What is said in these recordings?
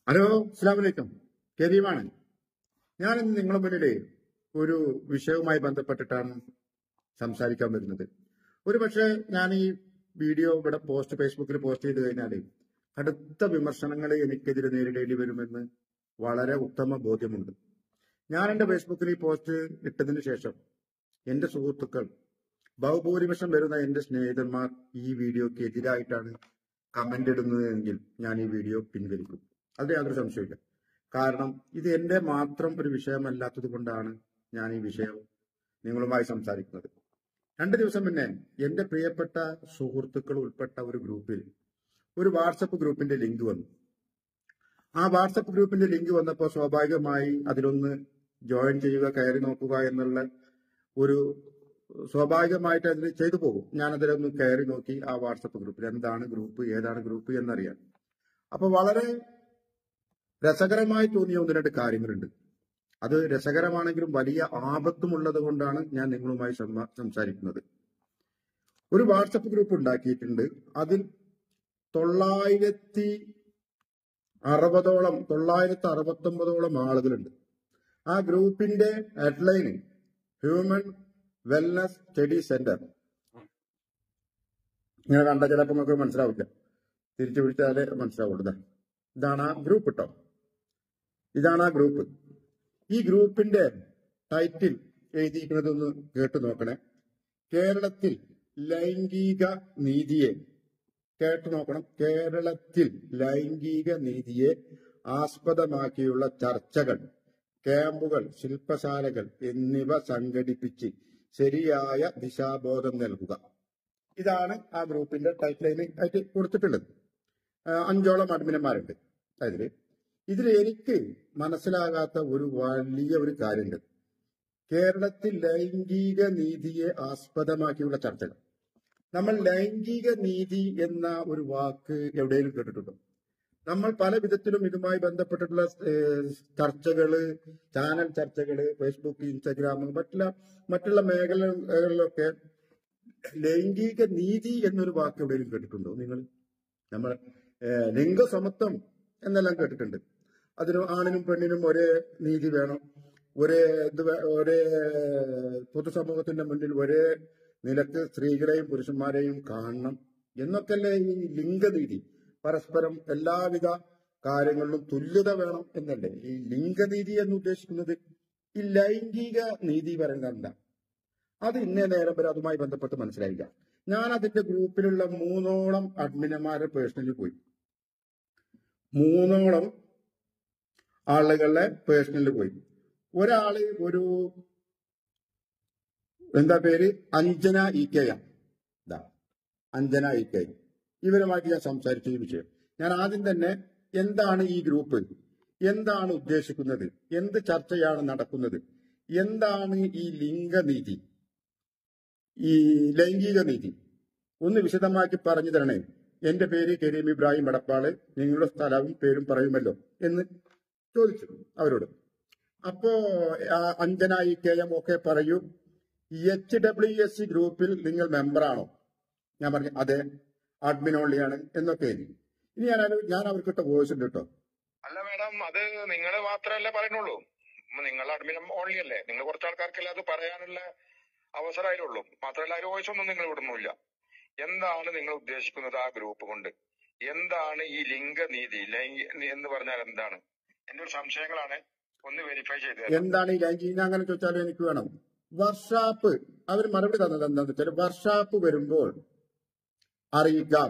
Hello, അസ്സലാമു അലൈക്കും. കരീമാണ്. ഞാൻ ഇന്ന് നിങ്ങളുടെ മുന്നിൽ ഒരു വിഷയവുമായി ബന്ധപ്പെട്ടിട്ടാണ് സംസാരിക്കാൻ വരുന്നത്. ഒരു പക്ഷേ ഞാൻ ഈ വീഡിയോ ഇവിടെ ഫേസ്ബുക്കിൽ പോസ്റ്റ് ചെയ്ത് കഴിഞ്ഞാൽ കടുത്ത വിമർശനങ്ങൾ എനിക്കെതിരെ നേരിടേണ്ടി വരുമെന്ന് വളരെ ഉത്തമ ബോധ്യമുണ്ട്. ഞാൻ എന്റെ ഫേസ്ബുക്കിൽ ഈ പോസ്റ്റ് ഇട്ടതിന് ശേഷം എന്റെ സുഹൃത്തുക്കൾ, ബഹുഭൂരിപക്ഷം വരുന്ന എന്റെ സ്നേഹിതന്മാർ ഈ വീഡിയോക്ക് എതിരായിട്ടാണ് കമന്റ് ഇടുന്നതെങ്കിൽ ഞാൻ ഈ വീഡിയോ പിൻവലിക്കും. അതിൽ യാതൊരു സംശയമില്ല. കാരണം ഇത് എന്റെ മാത്രം ഒരു വിഷയമല്ലാത്തത് കൊണ്ടാണ് ഞാൻ ഈ വിഷയം നിങ്ങളുമായി സംസാരിക്കുന്നത്. 2 ദിവസം മുന്നേ എന്റെ പ്രിയപ്പെട്ട സുഹൃത്തുക്കൾ ഉൾപ്പെട്ട ഒരു ഗ്രൂപ്പിൽ ഒരു വാട്സപ്പ് ഗ്രൂപ്പിന്റെ ലിങ്ക് വന്നു. ആ വാട്സപ്പ് ഗ്രൂപ്പിന്റെ ലിങ്ക് വന്നപ്പോൾ സ്വാഭാവികമായി അതിലൊന്ന് ജോയിൻ ചെയ്യുക, കയറി നോക്കുക എന്നുള്ള ഒരു സ്വാഭാവികമായിട്ട് അതിൽ ചെയ്തു പോകും. ഞാൻ അതിലൊന്ന് കയറി നോക്കി ആ വാട്സപ്പ് ഗ്രൂപ്പിൽ എന്താണ് ഗ്രൂപ്പ്, ഏതാണ് ഗ്രൂപ്പ് എന്നറിയാൻ. അപ്പൊ വളരെ രസകരമായി തോന്നിയ 1-2 കാര്യങ്ങളുണ്ട്. അത് രസകരമാണെങ്കിലും വലിയ ആപത്തുമുള്ളത് കൊണ്ടാണ് ഞാൻ നിങ്ങളുമായി സംസാരിക്കുന്നത്. ഒരു വാട്സപ്പ് ഗ്രൂപ്പ് ഉണ്ടാക്കിയിട്ടുണ്ട്. അതിൽ 969 ആളുകളുണ്ട്. ആ ഗ്രൂപ്പിന്റെ ഹെഡ്ലൈന് ഹ്യൂമൻ വെൽനസ് സ്റ്റഡി സെന്റർ. ഇങ്ങനെ കണ്ട ചിലപ്പോൾ നമുക്ക് മനസ്സിലാവില്ല, തിരിച്ചു പിടിച്ചാലേ മനസ്സിലാവുള്ളൂ. ഇതാണ് ആ ഗ്രൂപ്പ് കേട്ടോ. ഇതാണ് ആ ഗ്രൂപ്പ്. ഈ ഗ്രൂപ്പിന്റെ ടൈറ്റിൽ എഴുതിയിരിക്കുന്നതൊന്ന് കേട്ടു നോക്കണേ. കേരളത്തിൽ ലൈംഗിക നീതിയെ, കേട്ടു നോക്കണം, കേരളത്തിൽ ലൈംഗിക നീതിയെ ആസ്പദമാക്കിയുള്ള ചർച്ചകൾ, ക്യാമ്പുകൾ, ശില്പശാലകൾ എന്നിവ സംഘടിപ്പിച്ച് ശരിയായ ദിശാബോധം നൽകുക. ഇതാണ് ആ ഗ്രൂപ്പിന്റെ ടൈറ്റിൽ ആയിട്ട് കൊടുത്തിട്ടുള്ളത്. 5ഓളം അഡ്മിനന്മാരുണ്ട്. ഇതിൽ എനിക്ക് മനസ്സിലാകാത്ത ഒരു വലിയ ഒരു കാര്യമുണ്ട്. കേരളത്തിൽ ലൈംഗിക നീതിയെ ആസ്പദമാക്കിയുള്ള ചർച്ചകൾ. നമ്മൾ ലൈംഗിക നീതി എന്ന ഒരു വാക്ക് എവിടെയും കേട്ടിട്ടുണ്ടോ? നമ്മൾ പല വിധത്തിലും ഇതുമായി ബന്ധപ്പെട്ടിട്ടുള്ള ചർച്ചകള്, ചാനൽ ചർച്ചകള്, ഫേസ്ബുക്ക്, ഇൻസ്റ്റാഗ്രാം, മറ്റുള്ള മേഖലകളിലൊക്കെ ലൈംഗിക നീതി എന്നൊരു വാക്ക് എവിടെയും കേട്ടിട്ടുണ്ടോ നിങ്ങൾ? നമ്മൾ ലിംഗസമത്വം എന്നെല്ലാം കേട്ടിട്ടുണ്ട്. അതിന് ആണിനും പെണ്ണിനും ഒരേ നീതി വേണം, ഒരേ പൊതുസമൂഹത്തിന്റെ മുന്നിൽ ഒരേ നിലക്ക് സ്ത്രീകളെയും പുരുഷന്മാരെയും കാണണം എന്നൊക്കെയല്ലേ ഈ ലിംഗനീതി. പരസ്പരം എല്ലാവിധ കാര്യങ്ങളിലും തുല്യത വേണം എന്നല്ലേ ഈ ലിംഗനീതി എന്ന് ഉദ്ദേശിക്കുന്നത്. ഈ ലൈംഗിക നീതി പറയുന്നതല്ല. അത് ഇന്നേ നേരം വരെ അതുമായി ബന്ധപ്പെട്ട് മനസ്സിലായില്ല. ഞാൻ അതിന്റെ ഗ്രൂപ്പിലുള്ള 3ഓളം അഡ്മിനന്മാരെ പേഴ്സണലി പോയി. 3ഓളം ആളുകളെ പേഴ്സണലിൽ പോയി. ഒരാള് ഒരു എന്താ പേര്, അഞ്ജന EK. അഞ്ജന EK. ഇവരുമായിട്ട് ഞാൻ സംസാരിച്ച ഈ വിഷയം. ഞാൻ ആദ്യം തന്നെ എന്താണ് ഈ ഗ്രൂപ്പ്, എന്താണ് ഉദ്ദേശിക്കുന്നത്, എന്ത് ചർച്ചയാണ് നടക്കുന്നത്, എന്താണ് ഈ ലിംഗനീതി, ഈ ലൈംഗിക നീതി ഒന്ന് വിശദമാക്കി പറഞ്ഞു തരണേ. എന്റെ പേര് കരീം ഇബ്രാഹിം എടപ്പാള്, നിങ്ങളുടെ സ്ഥലവും പേരും പറയുമല്ലോ എന്ന് ചോദിച്ചു അവരോട്. അപ്പോ അഞ്ജന EK ഒക്കെ പറയൂ, HWSC ഗ്രൂപ്പിൽ നിങ്ങൾ മെമ്പറാണോ? ഞാൻ പറഞ്ഞു അതെ, അഡ്മിൻ ഓൺലിയാണ് എന്നൊക്കെ. ഇനി ഞാൻ അവർക്കിട്ട വോയിസ് ഉണ്ട് കേട്ടോ. അല്ല മാഡം, അത് നിങ്ങൾ മാത്രമല്ലേ പറയുന്നുള്ളൂ. നിങ്ങൾ അഡ്മിൻ ഓൺലി അല്ലേ? നിങ്ങൾ കുറച്ച് ആൾക്കാർക്കല്ലേ അത് പറയാനുള്ള അവസരമായിട്ടുള്ളൂ. മാത്രമല്ല ഒരു വോയിസ് ഒന്നും നിങ്ങൾ വിടുന്നില്ല. എന്താണ് നിങ്ങൾ ഉദ്ദേശിക്കുന്നത് ആ ഗ്രൂപ്പ് കൊണ്ട്? എന്താണ് ഈ ലിംഗനീതി എന്ന് പറഞ്ഞാൽ എന്താണ്? എന്റെ ഒരു സംശയങ്ങളാണ്, ഒന്ന് വെരിഫൈ ചെയ്ത്. എന്താണ് ഈ ലൈംഗിക അങ്ങനെ ചോദിച്ചാലും എനിക്ക് വേണം. വർക്ക്ഷോപ്പ് അവർ മറുപടി തന്നത് എന്താണെന്ന് വെച്ചാൽ, വർക്ക്ഷോപ്പ് വരുമ്പോൾ അറിയിക്കാം,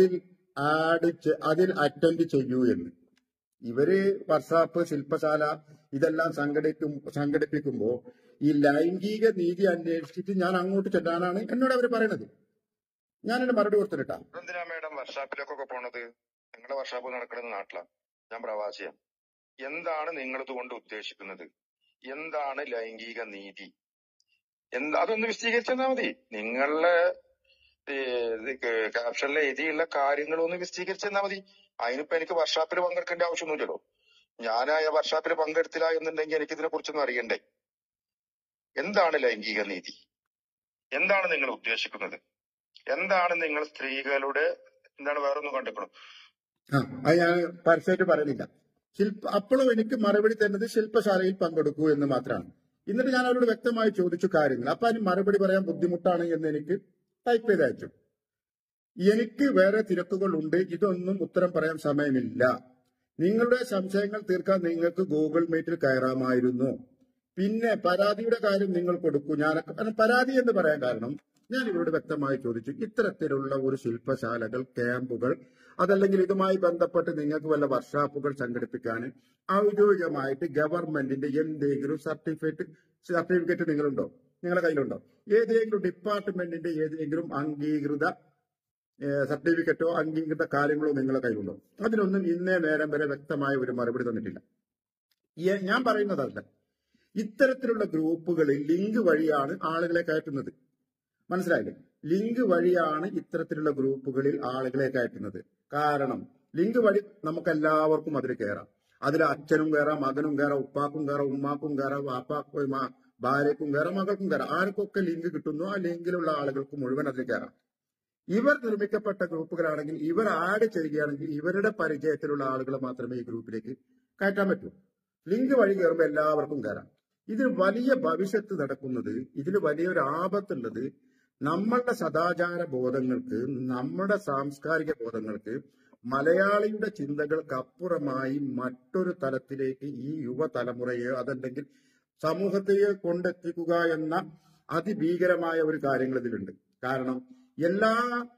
അതിൽ അറ്റൻഡ് ചെയ്യൂ എന്ന്. ഇവര് വർക്ക്ഷോപ്പ്, ശില്പശാല ഇതെല്ലാം സംഘടിപ്പിക്കുമ്പോ ഈ ലൈംഗിക നീതി അന്വേഷിച്ചിട്ട് ഞാൻ അങ്ങോട്ട് ചെല്ലാനാണ് എന്നോട് അവർ പറയണത്. ഞാൻ എന്റെ മറുപടി കൊടുത്തിട്ടാ. എന്തിനാ മേഡം വർക്ക്ഷോപ്പിലേക്കൊക്കെ പോണത്? നിങ്ങളുടെ വർക്ക്ഷോപ്പ് നടക്കുന്നത് നാട്ടിലാണ്, ഞാൻ പ്രവാസിയാണ്. എന്താണ് നിങ്ങൾ ഇതുകൊണ്ട് ഉദ്ദേശിക്കുന്നത്? എന്താണ് ലൈംഗിക നീതി? അതൊന്ന് വിശദീകരിച്ചാൽ മതി. നിങ്ങളുടെ ക്യാപ്ഷനിൽ എഴുതിയുള്ള കാര്യങ്ങൾ ഒന്ന് വിശദീകരിച്ചാൽ മതി. അതിനിപ്പോ എനിക്ക് വർക്ക്ഷോപ്പിൽ പങ്കെടുക്കേണ്ട ആവശ്യമൊന്നുമില്ലല്ലോ. ഞാൻ ആ വർക്ക്ഷോപ്പിൽ പങ്കെടുത്തില്ല എന്നുണ്ടെങ്കിൽ എനിക്ക് ഇതിനെ കുറിച്ചൊന്നും അറിയണ്ടേ? എന്താണ് ലൈംഗിക നീതി? എന്താണ് നിങ്ങൾ ഉദ്ദേശിക്കുന്നത്? എന്താണ് നിങ്ങൾ സ്ത്രീകളുടെ എന്താണ് വേറൊന്നും കണ്ടെക്കണം? അത് ഞാൻ പരസ്യമായിട്ട് പറയുന്നില്ല. അപ്പോഴും എനിക്ക് മറുപടി തരുന്നത് ശില്പശാലയിൽ പങ്കെടുക്കൂ എന്ന് മാത്രമാണ്. എന്നിട്ട് ഞാൻ അവരോട് വ്യക്തമായി ചോദിച്ചു കാര്യങ്ങൾ. അപ്പൊ അതിന് മറുപടി പറയാൻ ബുദ്ധിമുട്ടാണ് എന്ന് എനിക്ക് ടൈപ്പ് ചെയ്ത് അയച്ചു. എനിക്ക് വേറെ തിരക്കുകൾ ഉണ്ട്, ഇതൊന്നും ഉത്തരം പറയാൻ സമയമില്ല. നിങ്ങളുടെ സംശയങ്ങൾ തീർക്കാൻ നിങ്ങൾക്ക് ഗൂഗിൾ മീറ്റിൽ കയറാമായിരുന്നു. പിന്നെ പരാതിയുടെ കാര്യം നിങ്ങൾ കൊടുക്കൂ. പരാതി എന്ന് പറയാൻ കാരണം ഞാൻ ഇവരോട് വ്യക്തമായി ചോദിച്ചു, ഇത്തരത്തിലുള്ള ഒരു ശില്പശാലകൾ, ക്യാമ്പുകൾ, അതല്ലെങ്കിൽ ഇതുമായി ബന്ധപ്പെട്ട് നിങ്ങൾക്ക് വല്ല വർക്ക്ഷോപ്പുകൾ സംഘടിപ്പിക്കാൻ ഔദ്യോഗികമായിട്ട് ഗവൺമെന്റിന്റെ എന്തെങ്കിലും സർട്ടിഫിക്കറ്റ് നിങ്ങളുണ്ടോ, നിങ്ങളുടെ കയ്യിലുണ്ടോ? ഏതെങ്കിലും ഡിപ്പാർട്ട്മെന്റിന്റെ ഏതെങ്കിലും അംഗീകൃത സർട്ടിഫിക്കറ്റോ അംഗീകൃത കാര്യങ്ങളോ നിങ്ങളുടെ കയ്യിലുണ്ടോ? അതിനൊന്നും ഇന്നേ നേരം വരെ വ്യക്തമായ ഒരു മറുപടി തന്നിട്ടില്ല. ഞാൻ പറയുന്നതല്ല, ഇത്തരത്തിലുള്ള ഗ്രൂപ്പുകളിൽ ലിങ്ക് വഴിയാണ് ആളുകളെ കയറ്റുന്നത്. മനസ്സിലായില്ലേ? ലിങ്ക് വഴിയാണ് ഇത്തരത്തിലുള്ള ഗ്രൂപ്പുകളിൽ ആളുകളെ കയറ്റുന്നത്. കാരണം ലിങ്ക് വഴി നമുക്ക് എല്ലാവർക്കും അതിൽ കയറാം. അതിൽ അച്ഛനും കയറാം, മകനും കയറാം, ഉപ്പാക്കും കയറാം, ഉമ്മാക്കും കയറാം, വാപ്പാക്കും, ഭാര്യക്കും കയറാം, മകൾക്കും കയറാം. ആർക്കൊക്കെ ലിങ്ക് കിട്ടുന്നു ആ ലിങ്കിലുള്ള ആളുകൾക്ക് മുഴുവൻ അതിൽ കയറാം. ഇവർ നിർമ്മിക്കപ്പെട്ട ഗ്രൂപ്പുകളാണെങ്കിൽ, ഇവർ ആഡ് ചെയ്യുകയാണെങ്കിൽ ഇവരുടെ പരിചയത്തിലുള്ള ആളുകളെ മാത്രമേ ഈ ഗ്രൂപ്പിലേക്ക് കയറ്റാൻ പറ്റൂ. ലിങ്ക് വഴി കയറുമ്പോൾ എല്ലാവർക്കും കയറാം. ഇതിൽ വലിയ ഭവിഷ്യത്ത് നടക്കുന്നത്, ഇതിൽ വലിയൊരു ആപത്തുള്ളത്, നമ്മളുടെ സദാചാര ബോധങ്ങൾക്ക്, നമ്മുടെ സാംസ്കാരിക ബോധങ്ങൾക്ക്, മലയാളിയുടെ ചിന്തകൾക്ക് അപ്പുറമായി മറ്റൊരു തലത്തിലേക്ക് ഈ യുവതലമുറയെ, അതല്ലെങ്കിൽ സമൂഹത്തെയെ കൊണ്ടെത്തിക്കുക എന്ന അതിഭീകരമായ ഒരു കാര്യങ്ങൾ ഇതിലുണ്ട്. കാരണം എല്ലാ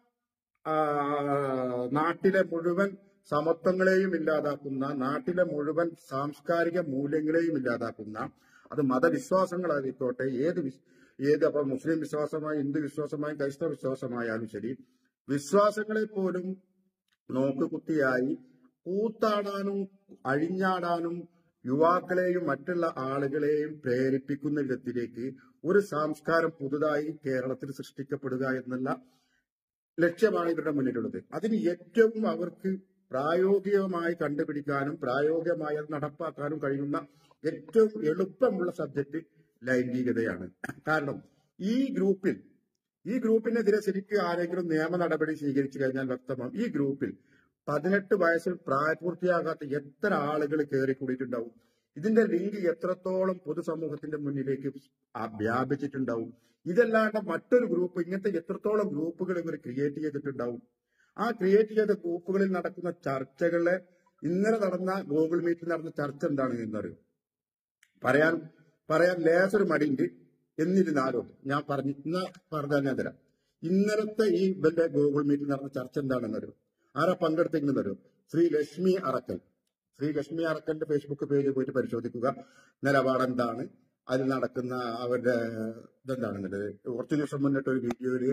നാട്ടിലെ മുഴുവൻ സമത്വങ്ങളെയും ഇല്ലാതാക്കുന്ന, നാട്ടിലെ മുഴുവൻ സാംസ്കാരിക മൂല്യങ്ങളെയും ഇല്ലാതാക്കുന്ന, അത് മതവിശ്വാസങ്ങളായിക്കോട്ടെ, അപ്പൊ മുസ്ലിം വിശ്വാസമായി, ഹിന്ദു വിശ്വാസമായി, ക്രൈസ്തവ വിശ്വാസമായാലും ശരി, വിശ്വാസങ്ങളെ പോലും നോക്കുകുത്തിയായി കൂത്താടാനും അഴിഞ്ഞാടാനും യുവാക്കളെയും മറ്റുള്ള ആളുകളെയും പ്രേരിപ്പിക്കുന്ന വിധത്തിലേക്ക് ഒരു സംസ്കാരം പുതുതായി കേരളത്തിൽ സൃഷ്ടിക്കപ്പെടുക എന്നുള്ള ലക്ഷ്യമാണ് ഇവരുടെ മുന്നിലുള്ളത്. അതിന് ഏറ്റവും അവർക്ക് പ്രായോഗികമായി കണ്ടുപിടിക്കാനും പ്രായോഗികമായി അത് നടപ്പാക്കാനും കഴിയുന്ന ഏറ്റവും എളുപ്പമുള്ള സബ്ജക്ട് ലൈംഗികതയാണ്. കാരണം ഈ ഗ്രൂപ്പിനെതിരെ ശരിക്കും ആരെങ്കിലും നിയമ നടപടി സ്വീകരിച്ചു കഴിഞ്ഞാൽ വ്യക്തമാകും. ഈ ഗ്രൂപ്പിൽ 18 വയസ്സിൽ പ്രായപൂർത്തിയാകാത്ത എത്ര ആളുകൾ കയറി കൂടിയിട്ടുണ്ടാവും. ഇതിന്റെ ലിങ്ക് എത്രത്തോളം പൊതുസമൂഹത്തിന്റെ മുന്നിലേക്ക് വ്യാപിച്ചിട്ടുണ്ടാവും. ഇതല്ലാണ്ട് മറ്റൊരു ഗ്രൂപ്പ്, ഇങ്ങനത്തെ എത്രത്തോളം ഗ്രൂപ്പുകൾ ഇവർ ക്രിയേറ്റ് ചെയ്തിട്ടുണ്ടാവും. ആ ക്രിയേറ്റ് ചെയ്ത ഗ്രൂപ്പുകളിൽ നടക്കുന്ന ചർച്ചകളെ, ഇന്നലെ നടന്ന ഗൂഗിൾ മീറ്റിൽ നടന്ന ചർച്ച എന്താണ് എന്നറിയും പറയാൻ ലേസൊരു മടിയുണ്ട്. എന്നിരുന്നാലും ഞാൻ പറഞ്ഞാൽ ഞാൻ തരാം. ഇന്നലത്തെ ഈ ഇവന്റെ ഗൂഗിൾ മീറ്റിൽ നടന്ന ചർച്ച എന്താണെന്നറിയും. ആരാ പങ്കെടുത്തിരുന്നറിയും? ശ്രീ ലക്ഷ്മി അറക്കലിന്റെ ഫേസ്ബുക്ക് പേജ് പോയിട്ട് പരിശോധിക്കുക. നിലപാടെന്താണ്, അതിൽ നടക്കുന്ന അവരുടെ ഇതെന്താണെന്നുള്ളത്. കുറച്ചു ദിവസം മുന്നിട്ട് ഒരു വീഡിയോയില്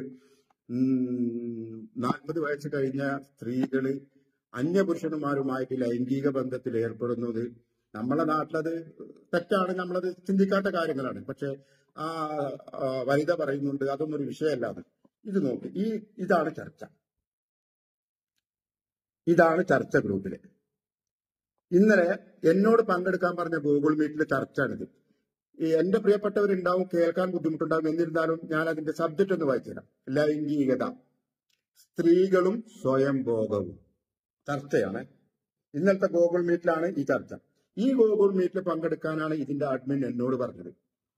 40 വയസ്സ് കഴിഞ്ഞ സ്ത്രീകള് അന്യപുരുഷന്മാരുമായിട്ട് ലൈംഗിക ബന്ധത്തിൽ ഏർപ്പെടുന്നത് നമ്മളെ നാട്ടിലത് തെറ്റാണ്, നമ്മളത് ചിന്തിക്കാത്ത കാര്യങ്ങളാണ്. പക്ഷെ ആ വനിത പറയുന്നുണ്ട് അതൊന്നും ഒരു വിഷയമല്ലാതെ. ഇത് നോക്ക്, ഇതാണ് ചർച്ച ഗ്രൂപ്പില്. ഇന്നലെ എന്നോട് പങ്കെടുക്കാൻ പറഞ്ഞ ഗൂഗിൾ മീറ്റിലെ ചർച്ചയാണിത്. എന്റെ പ്രിയപ്പെട്ടവരുണ്ടാവും, കേൾക്കാൻ ബുദ്ധിമുട്ടുണ്ടാവും. എന്നിരുന്നാലും ഞാൻ അതിന്റെ സബ്ജക്റ്റ് ഒന്ന് വായിച്ചുതരാം. ലൈംഗികത, സ്ത്രീകളും സ്വയംഭോഗവും ചർച്ചയാണ്. ഇന്നലത്തെ ഗൂഗിൾ മീറ്റിലാണ് ഈ ചർച്ച. ഈ ഗൂഗിൾ മീറ്റിൽ പങ്കെടുക്കാനാണ് ഇതിന്റെ അഡ്മിൻ എന്നോട് പറഞ്ഞത്.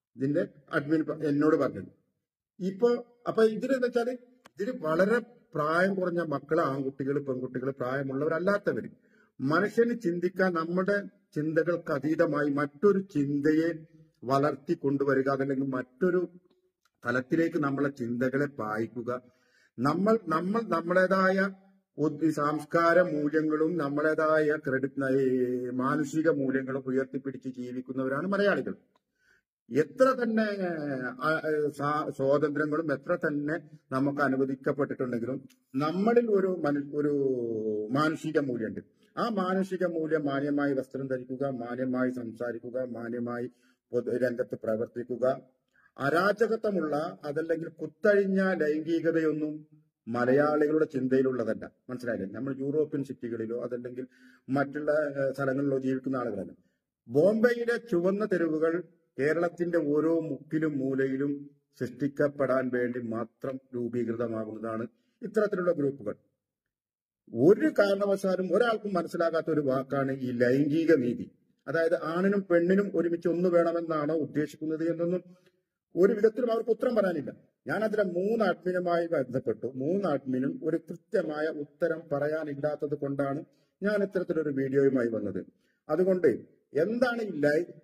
അപ്പൊ ഇതിലെന്ന് വെച്ചാല് ഇതിൽ വളരെ പ്രായം കുറഞ്ഞ മക്കള്, ആൺകുട്ടികൾ, പെൺകുട്ടികൾ, പ്രായമുള്ളവരല്ലാത്തവര്, മനുഷ്യന് ചിന്തിക്കാൻ, നമ്മുടെ ചിന്തകൾക്ക് അതീതമായി മറ്റൊരു ചിന്തയെ വളർത്തി കൊണ്ടുവരിക, അതല്ലെങ്കിൽ മറ്റൊരു തലത്തിലേക്ക് നമ്മളെ ചിന്തകളെ പായിക്കുക. നമ്മുടേതായ സംസ്കാര മൂല്യങ്ങളും നമ്മുടേതായ മാനുഷിക മൂല്യങ്ങളും ഉയർത്തിപ്പിടിച്ച് ജീവിക്കുന്നവരാണ് മലയാളികൾ. എത്ര തന്നെ സ്വാതന്ത്ര്യങ്ങളും എത്ര തന്നെ നമുക്ക് അനുവദിക്കപ്പെട്ടിട്ടുണ്ടെങ്കിലും നമ്മളിൽ ഒരു മാനുഷിക മൂല്യമുണ്ട്. ആ മാനുഷിക മൂല്യം മാന്യമായി വസ്ത്രം ധരിക്കുക, മാന്യമായി സംസാരിക്കുക, മാന്യമായി രംഗത്ത് പ്രവർത്തിക്കുക, അരാജകത്വമുള്ള അതല്ലെങ്കിൽ കുത്തഴിഞ്ഞ ലൈംഗികതയൊന്നും മലയാളികളുടെ ചിന്തയിലുള്ളതല്ല. മനസ്സിലായില്ലേ? നമ്മൾ യൂറോപ്യൻ സിറ്റികളിലോ അതല്ലെങ്കിൽ മറ്റുള്ള സ്ഥലങ്ങളിലോ ജീവിക്കുന്ന ആളുകളല്ല. ബോംബെയിലെ ചുവന്ന തെരുവുകൾ കേരളത്തിന്റെ ഓരോ മുക്കിലും മൂലയിലും സൃഷ്ടിക്കപ്പെടാൻ വേണ്ടി മാത്രം രൂപീകൃതമാകുന്നതാണ് ഇത്തരത്തിലുള്ള ഗ്രൂപ്പുകൾ. ഒരു കാരണവശാലും ഒരാൾക്കും മനസ്സിലാകാത്ത ഒരു വാക്കാണ് ഈ ലൈംഗിക നീതി. അതായത് ആണിനും പെണ്ണിനും ഒരുമിച്ച് ഒന്ന് വേണമെന്നാണോ ഉദ്ദേശിക്കുന്നത് എന്നൊന്നും ഒരു വിധത്തിലും അവർക്ക് ഉത്തരം പറയാനില്ല. ഞാൻ അതിലെ 3 അഡ്മിനുമായി ബന്ധപ്പെട്ടു. 3 അഡ്മിനും ഒരു കൃത്യമായ ഉത്തരം പറയാനില്ലാത്തത് കൊണ്ടാണ് ഞാൻ ഇത്തരത്തിലൊരു വീഡിയോയുമായി വന്നത്. അതുകൊണ്ട് എന്താണ് ഈ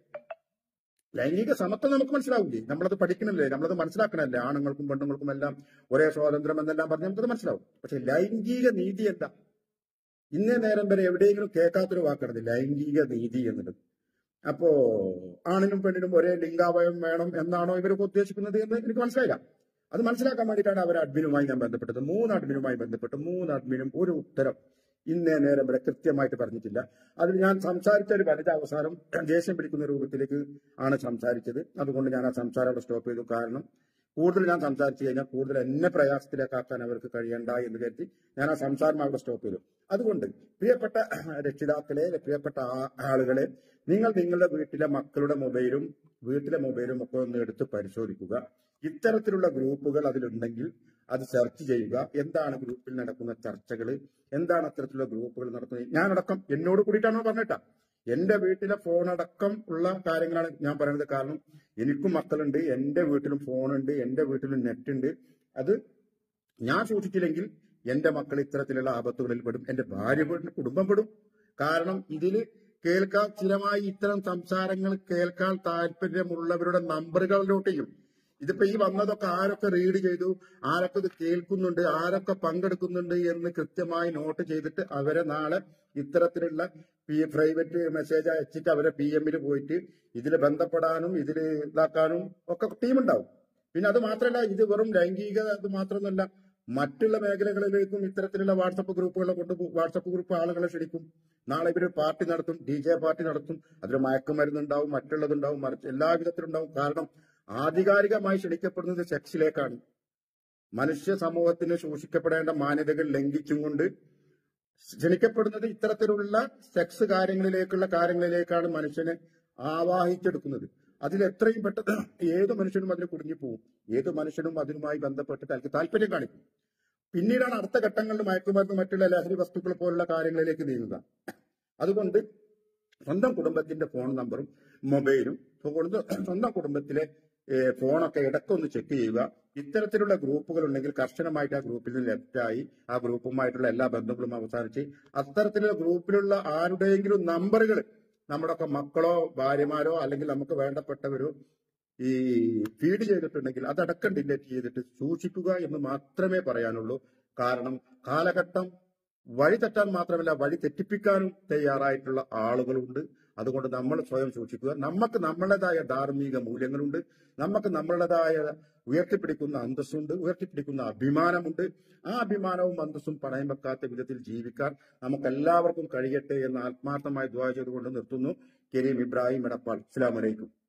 ലൈംഗിക സമത്വം നമുക്ക് മനസ്സിലാവില്ലേ? നമ്മളത് പഠിക്കണല്ലേ, നമ്മളത് മനസ്സിലാക്കണല്ലേ? ആണുങ്ങൾക്കും പെണ്ണുങ്ങൾക്കും എല്ലാം ഒരേ സ്വാതന്ത്ര്യം എന്നെല്ലാം പറഞ്ഞ് നമുക്കത് മനസ്സിലാവും. പക്ഷെ ലൈംഗിക നീതി എന്താ? ഇന്നേ നേരം വരെ എവിടെയെങ്കിലും കേൾക്കാത്തൊരു വാക്കാണ് ലൈംഗിക നീതി എന്നുള്ളത്. അപ്പോ ആണിനും പെണ്ണിനും ഒരേ ലിംഗാവയം വേണം എന്നാണോ ഇവരൊക്കെ ഉദ്ദേശിക്കുന്നത് എന്ന് എനിക്ക് മനസ്സിലായില്ല. അത് മനസ്സിലാക്കാൻ വേണ്ടിയിട്ടാണ് അവർ അഡ്മിനുമായി ഞാൻ ബന്ധപ്പെട്ടത്. 3 അഡ്മിനുമായി ബന്ധപ്പെട്ട് 3 അഡ്മിനും ഒരു ഉത്തരം ഇന്നേ നേരം വരെ കൃത്യമായിട്ട് പറഞ്ഞിട്ടില്ല. അതിൽ ഞാൻ സംസാരിച്ച ഒരു വനിത അവസാനം ദേഷ്യം പിടിക്കുന്ന രൂപത്തിലേക്ക് ആണ് സംസാരിച്ചത്. അതുകൊണ്ട് ഞാൻ ആ സംസാരം അവിടെ സ്റ്റോപ്പ് ചെയ്തു. കാരണം കൂടുതൽ ഞാൻ സംസാരിച്ചു കഴിഞ്ഞാൽ കൂടുതൽ എന്നെ പ്രയാസത്തിലേക്കാക്കാൻ അവർക്ക് കഴിയണ്ട എന്ന് കരുതി ഞാൻ ആ സംസാരം അവിടെ സ്റ്റോപ്പ് ചെയ്തു. അതുകൊണ്ട് പ്രിയപ്പെട്ട രക്ഷിതാക്കളെ, പ്രിയപ്പെട്ട ആളുകളെ, നിങ്ങൾ നിങ്ങളുടെ വീട്ടിലെ മക്കളുടെ മൊബൈലും ഒക്കെ ഒന്ന് എടുത്ത് പരിശോധിക്കുക. ഇത്തരത്തിലുള്ള ഗ്രൂപ്പുകൾ അതിലുണ്ടെങ്കിൽ അത് സെർച്ച് ചെയ്യുക. എന്താണ് ഗ്രൂപ്പിൽ നടക്കുന്ന ചർച്ചകൾ, എന്താണ് അത്തരത്തിലുള്ള ഗ്രൂപ്പുകൾ നടത്തുന്നത്? ഞാനടക്കം എന്നോട് കൂടിയിട്ടാണോ പറഞ്ഞിട്ടാ? എന്റെ വീട്ടിലെ ഫോണടക്കം ഉള്ള കാര്യങ്ങളാണ് ഞാൻ പറയുന്നത്. കാരണം എനിക്കും മക്കളുണ്ട്, എന്റെ വീട്ടിലും ഫോണുണ്ട്, എന്റെ വീട്ടിലും നെറ്റ് ഉണ്ട്. അത് ഞാൻ സൂക്ഷിച്ചില്ലെങ്കിൽ എന്റെ മക്കൾ ഇത്തരത്തിലുള്ള ആപത്തുകളിൽ പെടും, എന്റെ ഭാര്യ പെടും, കുടുംബം പെടും. കാരണം ഇതിൽ കേൾക്കാൻ സ്ഥിരമായി ഇത്തരം സംസാരങ്ങൾ കേൾക്കാൻ താല്പര്യമുള്ളവരുടെ നമ്പറുകളിലോട്ട് ചെയ്യും. ഇതിപ്പോ ഈ വന്നതൊക്കെ ആരൊക്കെ റീഡ് ചെയ്തു, ആരൊക്കെ ഇത് കേൾക്കുന്നുണ്ട്, ആരൊക്കെ പങ്കെടുക്കുന്നുണ്ട് എന്ന് കൃത്യമായി നോട്ട് ചെയ്തിട്ട് അവരെ നാളെ ഇത്തരത്തിലുള്ള പ്രൈവറ്റ് മെസ്സേജ് അയച്ചിട്ട് അവരെ PM-ൽ പോയിട്ട് ഇതിൽ ബന്ധപ്പെടാനും ഇതിൽ ഇതാക്കാനും ഒക്കെ ടീമുണ്ടാവും. പിന്നെ അത് മാത്രമല്ല, ഇത് വെറും ലൈംഗിക അത് മാത്രമൊന്നുമല്ല, മറ്റുള്ള മേഖലകളിലേക്കും ഇത്തരത്തിലുള്ള വാട്സപ്പ് ഗ്രൂപ്പ് ആളുകളെ ക്ഷണിക്കും. നാളെ ഇവര് പാർട്ടി നടത്തും, DJ പാർട്ടി നടത്തും. അതിൽ മയക്കുമരുന്നുണ്ടാവും, മറ്റുള്ളതുണ്ടാവും, മറിച്ച് എല്ലാവിധത്തിലുണ്ടാവും. കാരണം ആധികാരികമായി ക്ഷണിക്കപ്പെടുന്നത് സെക്സിലേക്കാണ്. മനുഷ്യ സമൂഹത്തിന് സൂക്ഷിക്കപ്പെടേണ്ട മാന്യതകൾ ലംഘിച്ചും കൊണ്ട് ക്ഷണിക്കപ്പെടുന്നത് ഇത്തരത്തിലുള്ള സെക്സ് കാര്യങ്ങളിലേക്കാണ് മനുഷ്യനെ ആവാഹിച്ചെടുക്കുന്നത്. അതിൽ എത്രയും പെട്ടെന്ന് ഏത് മനുഷ്യനും അതിൽ കുടുങ്ങിപ്പോവും. ഏത് മനുഷ്യനും അതിനുമായി ബന്ധപ്പെട്ട് താല്പര്യം കാണിക്കും. പിന്നീടാണ് അടുത്ത ഘട്ടങ്ങളിൽ മയക്കുമരുന്ന്, മറ്റുള്ള ലഹരി വസ്തുക്കൾ പോലുള്ള കാര്യങ്ങളിലേക്ക് നീങ്ങുക. അതുകൊണ്ട് സ്വന്തം കുടുംബത്തിന്റെ ഫോൺ നമ്പറും മൊബൈലും സ്വന്തം കുടുംബത്തിലെ ഫോണൊക്കെ ഇടയ്ക്കൊന്ന് ചെക്ക് ചെയ്യുക. ഇത്തരത്തിലുള്ള ഗ്രൂപ്പുകൾ ഉണ്ടെങ്കിൽ കർശനമായിട്ട് ആ ഗ്രൂപ്പിൽ നിന്ന് ലെഫ്റ്റായി ആ ഗ്രൂപ്പുമായിട്ടുള്ള എല്ലാ ബന്ധങ്ങളും അവസാനിച്ച് അത്തരത്തിലുള്ള ഗ്രൂപ്പിലുള്ള ആരുടെയെങ്കിലും നമ്പറുകൾ നമ്മുടെയൊക്കെ മക്കളോ ഭാര്യമാരോ അല്ലെങ്കിൽ നമുക്ക് വേണ്ടപ്പെട്ടവരോ ഈ ഫീഡ് ചെയ്തിട്ടുണ്ടെങ്കിൽ അതടക്കം ഡിലീറ്റ് ചെയ്തിട്ട് സൂക്ഷിക്കുക എന്ന് മാത്രമേ പറയാനുള്ളൂ. കാരണം കാലഘട്ടം വഴി തെറ്റാൻ മാത്രമല്ല വഴി തെറ്റിപ്പിക്കാനും തയ്യാറായിട്ടുള്ള ആളുകളുണ്ട്. അതുകൊണ്ട് നമ്മൾ സ്വയം സൂക്ഷിക്കുക. നമുക്ക് നമ്മുടേതായ ധാർമ്മിക മൂല്യങ്ങളുണ്ട്, നമുക്ക് നമ്മളുടേതായ ഉയർത്തിപ്പിടിക്കുന്ന അന്തസ്സുണ്ട്, ഉയർത്തിപ്പിടിക്കുന്ന അഭിമാനമുണ്ട്. ആ അഭിമാനവും അന്തസ്സും പണയം വെക്കാത്ത വിധത്തിൽ ജീവിക്കാൻ നമുക്കെല്ലാവർക്കും കഴിയട്ടെ എന്ന് ആത്മാർത്ഥമായി ദുആ ചെയ്തുകൊണ്ട് നിർത്തുന്നു. കരീം ഇബ്രാഹിം എടപ്പാൾ. അസ്സലാമു അലൈക്കും.